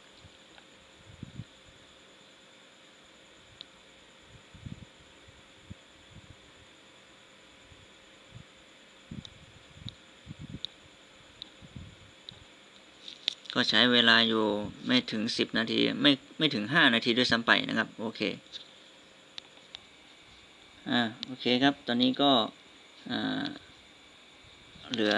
ก็ใช้เวลาอยู่ไม่ถึง10 นาทีไม่ถึง5 นาทีด้วยซ้ำไปนะครับโอเคโอเคครับตอนนี้ก็เหลือ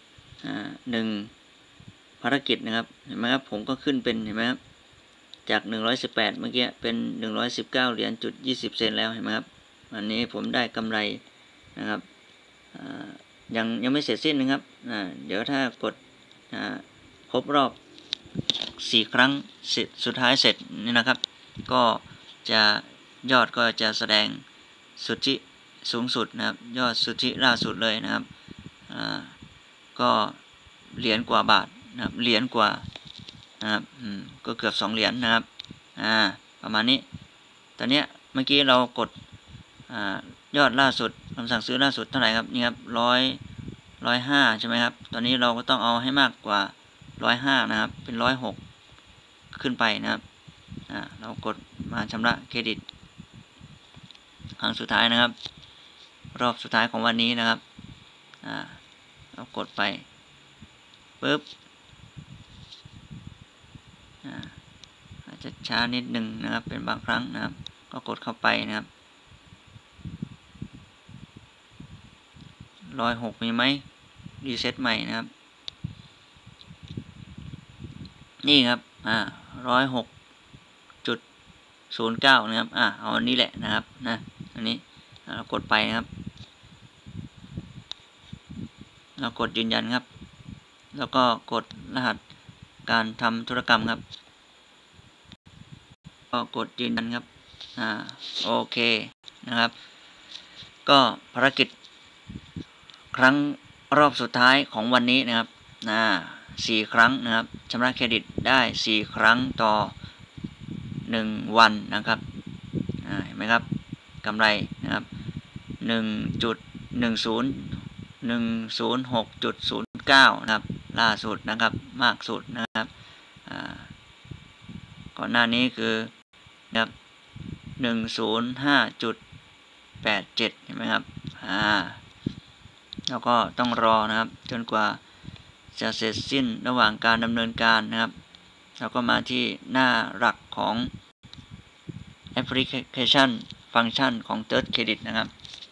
1ภารกิจนะครับเห็นไหมครับผมก็ขึ้นเป็นเห็นไหมครับจาก118เมื่อกี้เป็น119เหรียญจุด20 เซนต์แล้วเห็นไหมครับอันนี้ผมได้กำไรนะครับยังไม่เสร็จสิ้นนะครับเดี๋ยวถ้ากดครบรอบ4 ครั้งสุดท้ายเสร็จนี่นะครับก็จะยอดก็จะแสดงสุทธิสูงสุดนะครับยอดสุทธิล่าสุดเลยนะครับก็เหรียญกว่าบาทนะครับเหรียญกว่านะครับก็เกือบ2 เหรียญนะครับประมาณนี้ตอนนี้เมื่อกี้เรากดยอดล่าสุดคำสั่งซื้อล่าสุดเท่าไหร่ครับนี่ครับ105ใช่ไหมครับตอนนี้เราก็ต้องเอาให้มากกว่า105นะครับเป็น106ขึ้นไปนะครับเรากดมาชำระเครดิตครั้งสุดท้ายนะครับรอบสุดท้ายของวันนี้นะครับเรากดไปปึ๊บอาจจะช้านิดหนึ่งนะครับเป็นบางครั้งนะครับก็กดเข้าไปนะครับ106มีไหมรีเซ็ตใหม่นะครับนี่ครับ106.09นะครับเอาอันนี้แหละนะครับอันนี้เรากดไปนะครับเรากดยืนยันครับแล้วก็กดรหัสการทำธุรกรรมครับก็กดยืนยันครับโอเคนะครับก็ภารกิจครั้งรอบสุดท้ายของวันนี้นะครับ4 ครั้งนะครับชำระเครดิตได้4 ครั้งต่อ1 วันนะครับเห็นไหมครับกำไรนะครับ 1.106.09 นะครับล่าสุดนะครับมากสุดนะครับก่อนหน้านี้คือนะครับ105.87 เห็นไหมครับแล้วก็ต้องรอนะครับจนกว่าจะเสร็จสิ้นระหว่างการดำเนินการนะครับแล้วก็มาที่หน้าหลักของแอปพลิเคชันฟังก์ชันของ Third Credit นะครับ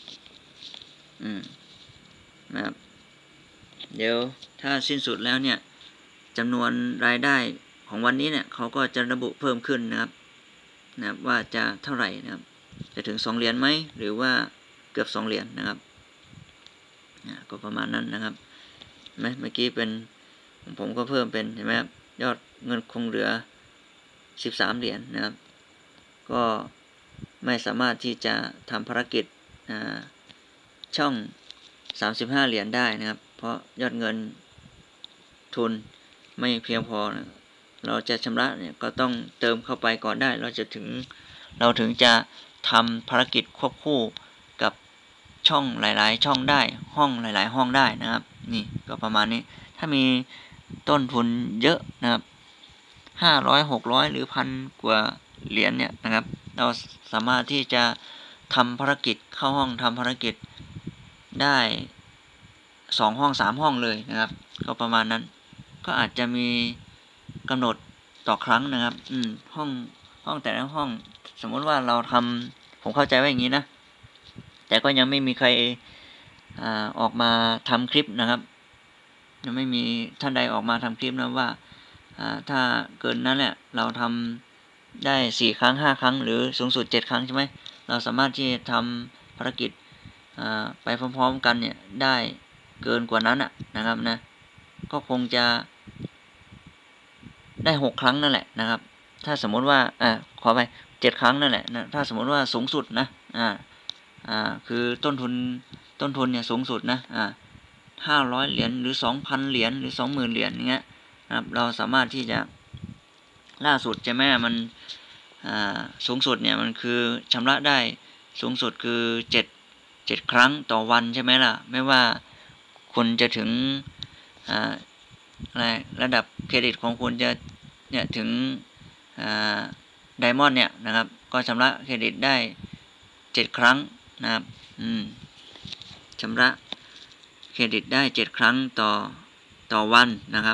นะครับเดี๋ยวถ้าสิ้นสุดแล้วเนี่ยจำนวนรายได้ของวันนี้เนี่ยเขาก็จะระบุเพิ่มขึ้นนะครับว่าจะเท่าไหร่นะครับจะถึง2 เหรียญไหมหรือว่าเกือบ2 เหรียญนะครับก็ประมาณนั้นนะครับเมื่อกี้เป็นผมก็เพิ่มเป็นเห็นไหมครับยอดเงินคงเหลือ13 เหรียญนะครับก็ไม่สามารถที่จะทำภารกิจช่อง35 เหรียญได้นะครับเพราะยอดเงินทุนไม่เพียงพอนะเราจะชำระเนี่ยก็ต้องเติมเข้าไปก่อนได้เราถึงจะทำภารกิจควบคู่กับช่องหลายๆช่องได้ห้องหลายๆห้องได้นะครับนี่ก็ประมาณนี้ถ้ามีต้นทุนเยอะนะครับ500 600หรือ1,000 กว่าเหรียญเนี่ยนะครับเราสามารถที่จะทำภารกิจเข้าห้องทำภารกิจได้2 ห้อง 3 ห้องเลยนะครับก็ประมาณนั้นก็อาจจะมีกำหนดต่อครั้งนะครับห้องแต่ละห้องสมมติว่าเราทำผมเข้าใจว่าอย่างนี้นะแต่ก็ยังไม่มีใครออกมาทำคลิปนะครับยังไม่มีท่านใดออกมาทำคลิปนะว่าถ้าเกินนั้นเนี่ยเราทำได้4 ครั้ง 5 ครั้งหรือสูงสุด7 ครั้งใช่ไหมเราสามารถที่จะทำภารกิจไปพร้อมๆกันเนี่ยได้เกินกว่านั้นนะครับนะก็คงจะได้6 ครั้งนั่นแหละนะครับถ้าสมมติว่าขอไป7 ครั้งนั่นแหละนะถ้าสมมติว่าสูงสุดนะคือต้นทุนเนี่ยสูงสุดนะ500 เหรียญหรือ 2,000 เหรียญหรือ 20,000 เหรียญอย่างเงี้ยนะครับเราสามารถที่จะล่าสุดใช่ไหมมันสูงสุดเนี่ยมันคือชำระได้สูงสุดคือ7 ครั้งต่อวันใช่ไหมล่ะไม่ว่าคุณจะถึงระดับเครดิตของคุณจะเนี่ยถึงไดมอนด์เนี่ยนะครับก็ชำระเครดิตได้7 ครั้งนะครับชำระเครดิตได้7 ครั้งต่อวันนะครับ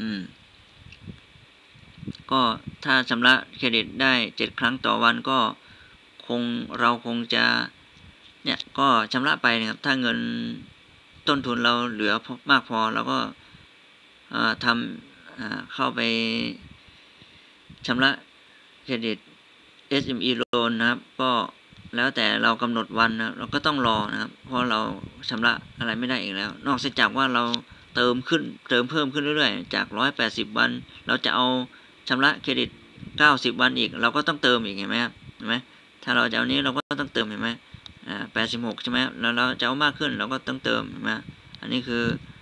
ก็ถ้าชำระเครดิตได้7 ครั้งต่อวันก็เราคงจะเนี่ยก็ชำระไปนะครับถ้าเงินต้นทุนเราเหลือมากพอเราก็ทำเข้าไปชำระเครดิต SME loan นะครับก็แล้วแต่เรากำหนดวันนะเราก็ต้องรอนะครับเพราะเราชำระอะไรไม่ได้อีกแล้วนอกจากว่าเราเติมเพิ่มขึ้นเรื่อยๆจาก180วันเราจะเอาชำระเครดิต90วันอีกเราก็ต้องเติมอีกเห็นไหมครับเห็นไหมถ้าเราจะเอานี้เราก็ต้องเติมเห็นไหม86ใช่ไหมแล้วเราจะเอามากขึ้นเราก็ต้องเติมเห็นไหมอันนี้คือ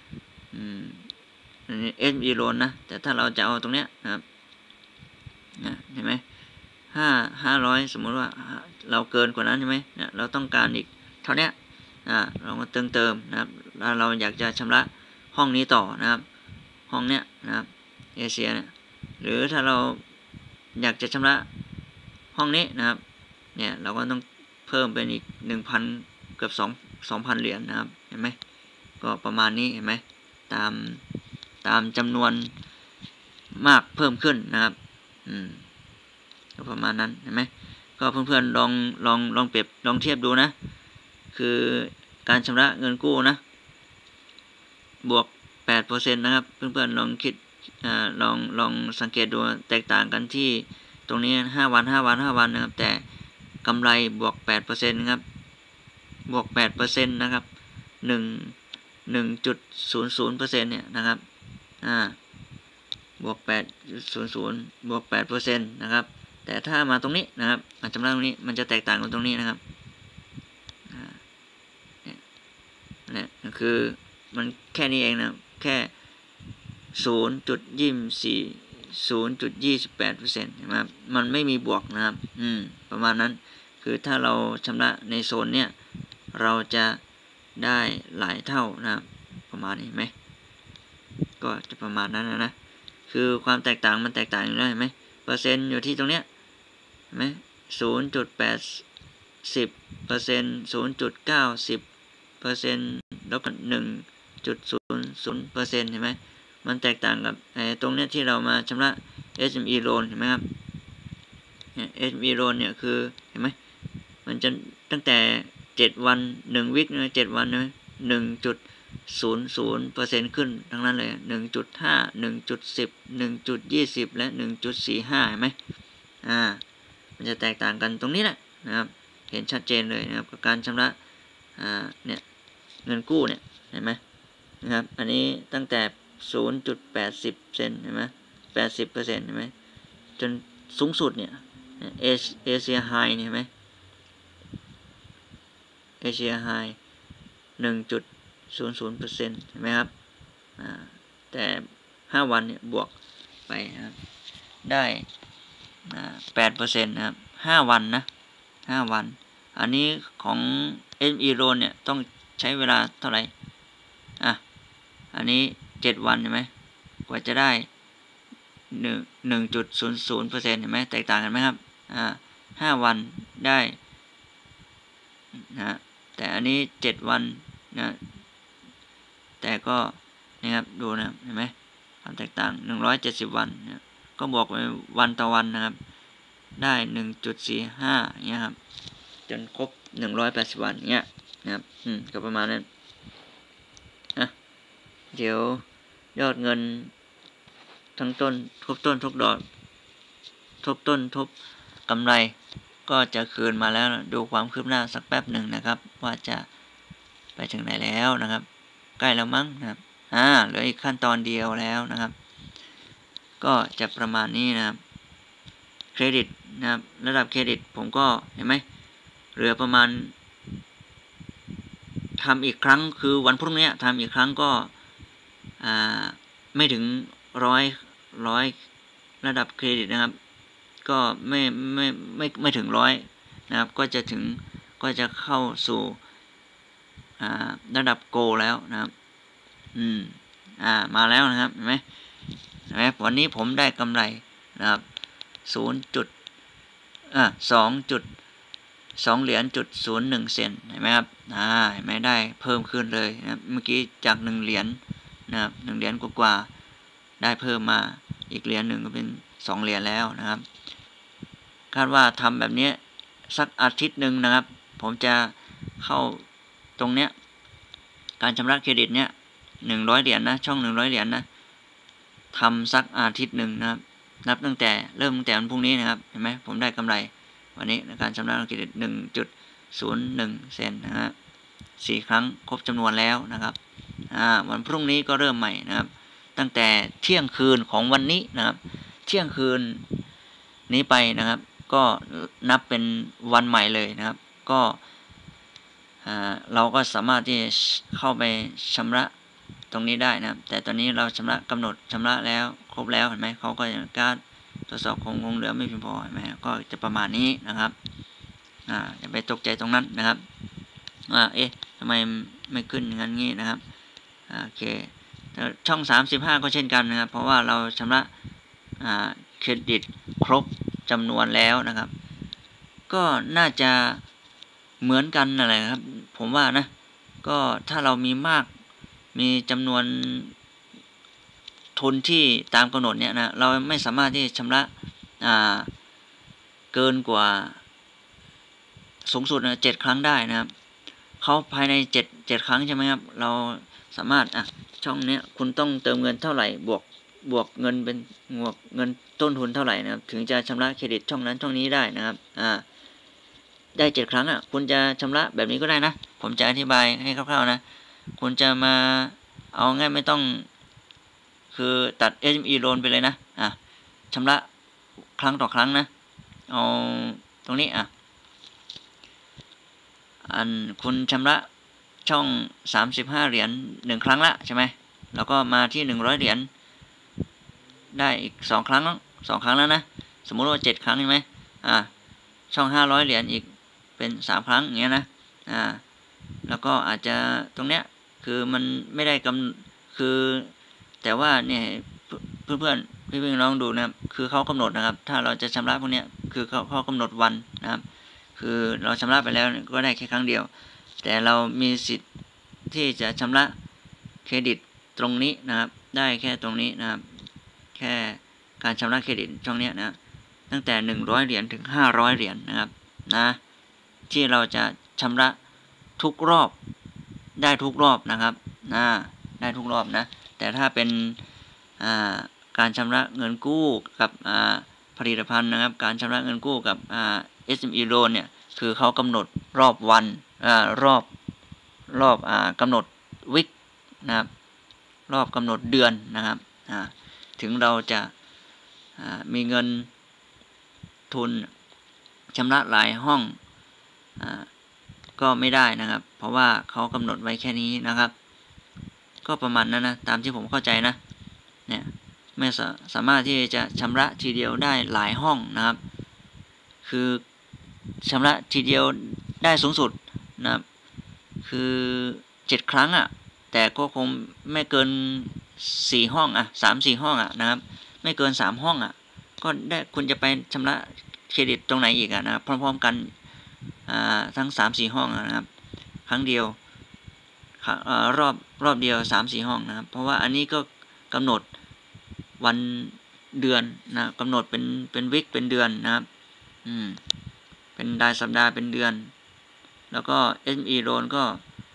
อันนี้ SME loan นะแต่ถ้าเราจะเอาตรงเนี้ยนะครับเห็นไหม500สมมุติว่าเราเกินกว่านั้นใช่ไหมเราต้องการอีกเท่านี้เราก็เติมนะครับถ้าเราอยากจะชำระห้องนี้ต่อนะครับห้องเนี้ยนะครับเอเชียเนี่ยหรือถ้าเราอยากจะชำระห้องนี้นะครับเนี่ยเราก็ต้องเพิ่มเป็นอีก 1,000 เกือบ2,000 เหรียญนะครับเห็นไหมก็ประมาณนี้เห็นไหมตามจำนวนมากเพิ่มขึ้นนะครับก็ประมาณนั้นเห็นไหมก็เพื่อนๆลองเปรียบลองเทียบดูนะคือการชำระเงินกู้นะบวก 8% นะครับเพื่อนๆลองคิดลองสังเกตดูแตกต่างกันที่ตรงนี้5 วันนะครับแต่กำไรบวก 8% นะครับบวก 8% นะครับ1.00% เนี่ยนะครับบวก 8.00 บวก 8% นะครับแต่ถ้ามาตรงนี้นะครับมาชำระตรงนี้มันจะแตกต่างกันตรงนี้นะครับเนี่ยคือมันแค่นี้เองนะแค่ 0.28% เห็นไหมครับมันไม่มีบวกนะครับประมาณนั้นคือถ้าเราชำระในโซนเนี้ยเราจะได้หลายเท่านะครับประมาณนี้ไหมก็จะประมาณนั้นนะคือความแตกต่างมันแตกต่างอยู่แล้วเห็นไหมเปอร์เซ็นต์อยู่ที่ตรงเนี้ยเห็นไหม 0.80% 0.90% แล้วก็ 1.00% เห็นไหมมันแตกต่างกับตรงเนี้ยที่เรามาชำระ SME loan เห็นไหมครับ SME loan เนี่ยคือเห็นไหมมันจะตั้งแต่7วัน1 วีคนะ7วันนะ1.00% ขึ้นทั้งนั้นเลย 1.5 1.10 1.20 และ 1.45 เห็นไหมมันจะแตกต่างกันตรงนี้แหละนะครับเห็นชัดเจนเลยนะครับกับการชำระเนี่ยเงินกู้เนี่ยเห็นไหมนะครับอันนี้ตั้งแต่ 0.80% เห็นไหม 80% เห็นไหมจนสูงสุดเนี่ยเอเชียไฮเห็นไหมเอเชียไฮ 1.00% เห็นไหมครับแต่5วันเนี่ยบวกไปนะครับได้8% นะครับ5วันนะ5วันอันนี้ของ SME loan เนี่ยต้องใช้เวลาเท่าไหร่อันนี้7วันใช่ไหมกว่าจะได้ 1.00% เห็นไหมแตกต่างกันไหมครับ5วันได้นะแต่อันนี้7วันนะแต่ก็นะครับดูนะเห็นไหมความแตกต่าง170วันนะก็บวกไปวันต่อวันนะครับได้ 1.45 เงี้ยครับจนครบ180วันเงี้ยนะครับก็ประมาณนั้นเดี๋ยวยอดเงินทั้งต้นทบต้นทบดอกทบต้นทบกำไรก็จะคืนมาแล้วนะดูความคืบหน้าสักแป๊บหนึ่งนะครับว่าจะไปถึงไหนแล้วนะครับใกล้แล้วมั้งนะครับเหลืออีกขั้นตอนเดียวแล้วนะครับก็จะประมาณนี้นะครับเครดิตนะครับระดับเครดิตผมก็เห็นไหมเหลือประมาณทำอีกครั้งคือวันพรุ่งนี้ทำอีกครั้งก็ไม่ถึงร้อยระดับเครดิตนะครับก็ไม่ถึง100นะครับก็จะเข้าสู่ระดับโกแล้วนะครับมาแล้วนะครับเห็นไหมวันนี้ผมได้กำไรนะครับ2.2 เหรียญ.01 เซนเห็นไหมครับเห็นไหมได้เพิ่มขึ้นเลยนะเมื่อกี้จาก1เหรียญนะครับ1เหรียญกว่าได้เพิ่มมาอีกเหรียญหนึ่งก็เป็น2เหรียญแล้วนะครับคาดว่าทำแบบนี้สักอาทิตย์หนึ่งนะครับผมจะเข้าตรงเนี้ยการชำระเครดิตเนี้ย100เหรียญนะช่อง100เหรียญนะทำสักอาทิตย์หนึ่งนะครับนับตั้งแต่วันพรุ่งนี้นะครับเห็นไหมผมได้กำไรวันนี้ในการชำระเครดิต 1.01 เซนนะฮะ4 ครั้งครบจำนวนแล้วนะครับวันพรุ่งนี้ก็เริ่มใหม่นะครับตั้งแต่เที่ยงคืนของวันนี้นะครับเที่ยงคืนนี้ไปนะครับก็นับเป็นวันใหม่เลยนะครับก็เราก็สามารถที่จะเข้าไปชำระตรงนี้ได้นะครับแต่ตอนนี้เรากำหนดชำระแล้วครบแล้วเห็นไหมเขาก็จะการตรวจสอบคงเหลือไม่เพียงพอเห็นไหมก็จะประมาณนี้นะครับอย่าไปตกใจตรงนั้นนะครับทำไมไม่ขึ้นอย่างนั้นงี้นะครับโอเคช่อง35ก็เช่นกันนะครับเพราะว่าเราชำระเครดิตครบจำนวนแล้วนะครับก็น่าจะเหมือนกันอะไรครับผมว่านะก็ถ้าเรามีจำนวนทุนที่ตามกำหนดเนี่ยนะเราไม่สามารถที่ชำระเกินกว่าสูงสุด7 ครั้งได้นะครับเขาภายใน7 ครั้งใช่ไหมครับเราสามารถช่องนี้คุณต้องเติมเงินเท่าไหร่บวกเงินเป็นเงินต้นทุนเท่าไหร่นะครับถึงจะชำระเครดิตช่องนั้นช่องนี้ได้นะครับได้7 ครั้งคุณจะชำระแบบนี้ก็ได้นะผมจะอธิบายให้คร่าวๆนะคุณจะมาเอาง่ายไม่ต้องคือตัด SME loan ไปเลยนะชำระครั้งต่อครั้งนะเอาตรงนี้คุณชำระช่อง35 เหรียญ1 ครั้งละใช่ไหมแล้วก็มาที่100 เหรียญได้อีก2 ครั้งแล้วนะสมมุติว่า7 ครั้งใช่ไหมช่อง500 เหรียญอีกเป็น3 ครั้งอย่างเงี้ยนะแล้วก็อาจจะตรงเนี้ยคือมันไม่ได้คือแต่ว่าเนี่ยเพื่อนลองดูนะครับคือเขากำหนดนะครับถ้าเราจะชำระพวกเนี้ยคือเขากำหนดวันนะครับคือเราชำระไปแล้วก็ได้แค่ครั้งเดียวแต่เรามีสิทธิ์ที่จะชำระเครดิตตรงนี้นะครับได้แค่ตรงนี้นะครับแค่การชำระเครดิตช่องนี้นะตั้งแต่100 เหรียญถึง500 เหรียญนะครับที่เราจะชำระทุกรอบได้ทุกรอบนะครับได้ทุกรอบนะแต่ถ้าเป็นการชำระเงินกู้กับผลิตภัณฑ์นะครับการชำระเงินกู้กับSME loan เนี่ยคือเขากำหนดรอบวันรอบกำหนดวิกนะครับรอบกำหนดเดือนนะครับถึงเราจะมีเงินทุนชำระหลายห้องก็ไม่ได้นะครับเพราะว่าเขากำหนดไว้แค่นี้นะครับก็ประมาณนั้นนะตามที่ผมเข้าใจนะเนี่ยไม่สามารถที่จะชำระทีเดียวได้หลายห้องนะครับคือชำระทีเดียวได้สูงสุดนะครับคือ7 ครั้งแต่ก็คงไม่เกิน4 ห้อง3-4 ห้องนะครับไม่เกิน3 ห้องก็ได้คุณจะไปชำระเครดิตตรงไหนอีกนะครับพร้อมๆกันทั้ง 3-4 ห้องนะครับครั้งเดียวรอบเดียว 3-4 ห้องนะครับเพราะว่าอันนี้ก็กำหนดวันเดือนนะกำหนดเป็นวิกเป็นเดือนนะครับเป็นรายสัปดาห์เป็นเดือนแล้วก็ SME loan ก็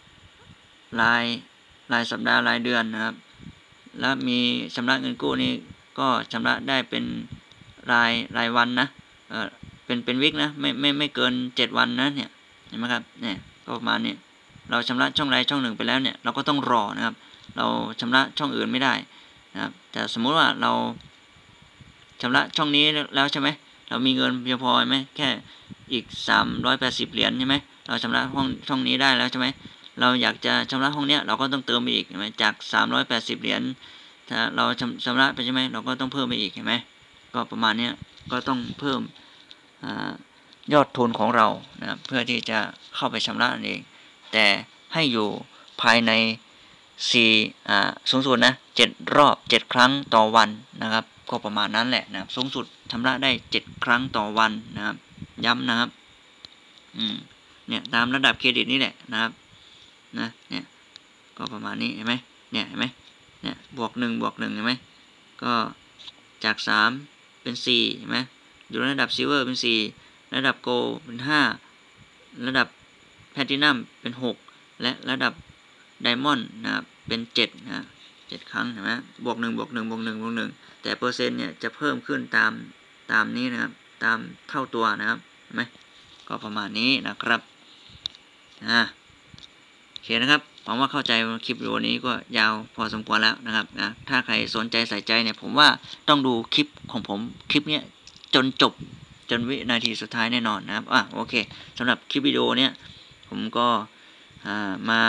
รายสัปดาห์รายเดือนนะครับแล้วมีชำระเงินกู้นี่ก็ชำระได้เป็นรายวันนะเป็นวิกนะไม่เกิน7 วันนะเนี่ยเห็นไหมครับเนี่ยก็ประมาณนี้เราชำระช่องใดช่องหนึ่งไปแล้วเนี่ยเราก็ต้องรอนะครับเราชำระช่องอื่นไม่ได้นะครับแต่สมมุติว่าเราชำระช่องนี้แล้วใช่ไหมเรามีเงินเพียงพอไหมแค่อีก380 เหรียญใช่ไหมเราชำระช่องนี้ได้แล้วใช่ไหมเราอยากจะชำระห้องเนี้ยเราก็ต้องเติมไปอีกใช่ไหมจาก380 เหรียญถ้าเราชำระไปใช่ไหมเราก็ต้องเพิ่มไปอีกเห็นไหมก็ประมาณนี้ก็ต้องเพิ่มยอดทุนของเรานะเพื่อที่จะเข้าไปชำระนั่นเองแต่ให้อยู่ภายในสูงสุดนะ7 รอบ 7 ครั้งต่อวันนะครับก็ประมาณนั้นแหละนะสูงสุดชำระได้7 ครั้งต่อวันนะครับย้ำนะครับเนี่ยตามระดับเครดิตนี่แหละนะครับเนี่ยก็ประมาณนี้เห็นไหมเนี่ยเห็นไหมเนี่ยบวก 1 เห็นไหมก็จาก3เป็น4เห็นไหมอยู่ระดับซิลเวอร์เป็น4ระดับโกลเป็น5ระดับแพลตินัมเป็น6และระดับไดมอนด์นะครับเป็น7นะ7 ครั้งเห็นไหมบวก 1 แต่เปอร์เซ็นต์เนี่ยจะเพิ่มขึ้นตามนี้นะครับตามเท่าตัวนะครับเห็นไหมก็ประมาณนี้นะครับโอเคนะครับหวังว่าเข้าใจคลิปวิดีโอนี้ก็ยาวพอสมควรแล้วนะครับถ้าใครสนใจใส่ใจเนี่ยผมว่าต้องดูคลิปของผมคลิปเนี้ยจนจบจนวินาทีสุดท้ายแน่นอนนะครับโอเคสำหรับคลิปวิดีโอเนี้ยผมก็มา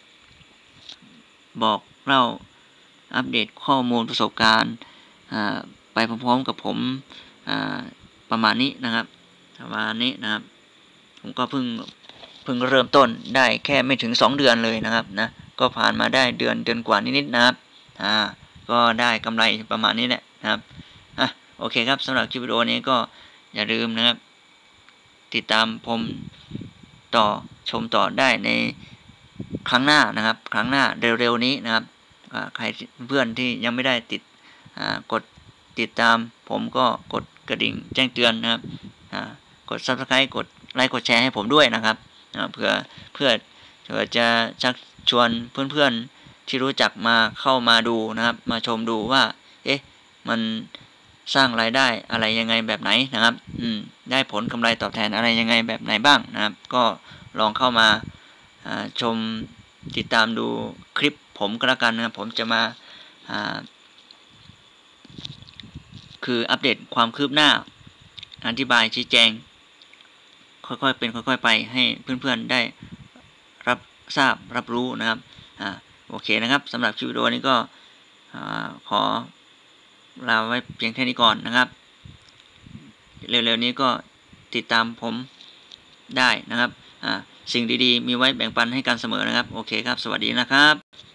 บอกเล่าอัปเดตข้อมูลประสบการณ์ไปพร้อมๆกับผมประมาณนี้นะครับผมก็เพิ่งเริ่มต้นได้แค่ไม่ถึง2 เดือนเลยนะครับก็ผ่านมาได้เดือนกว่านิดๆนะครับก็ได้กำไรประมาณนี้แหละนะครับโอเคครับสำหรับคลิปวิดีโอนี้ก็อย่าลืมนะครับติดตามผมชมต่อได้ในครั้งหน้านะครับครั้งหน้าเร็วๆนี้นะครับใครเพื่อนที่ยังไม่ได้กดติดตามผมก็กดกระดิ่งแจ้งเตือนนะครับกด Subscribe กดไลค์กดแชร์ให้ผมด้วยนะครับเพื่อจะชักชวนเพื่อนๆที่รู้จักมาเข้ามาดูนะครับมาชมดูว่ามันสร้างรายได้อะไรยังไงแบบไหนนะครับได้ผลกำไรตอบแทนอะไรยังไงแบบไหนบ้างนะครับก็ลองเข้ามาชมติดตามดูคลิปผมก็แล้วกันนะครับผมจะมาคืออัปเดตความคืบหน้าอธิบายชี้แจงค่อยๆเป็นค่อยๆไปให้เพื่อนๆได้รับทราบรับรู้นะครับโอเคนะครับสำหรับคลิปวิดีโอนี้ก็ขอลาไว้เพียงแค่นี้ก่อนนะครับเร็วๆนี้ก็ติดตามผมได้นะครับสิ่งดีๆมีไว้แบ่งปันให้กันเสมอนะครับโอเคครับสวัสดีนะครับ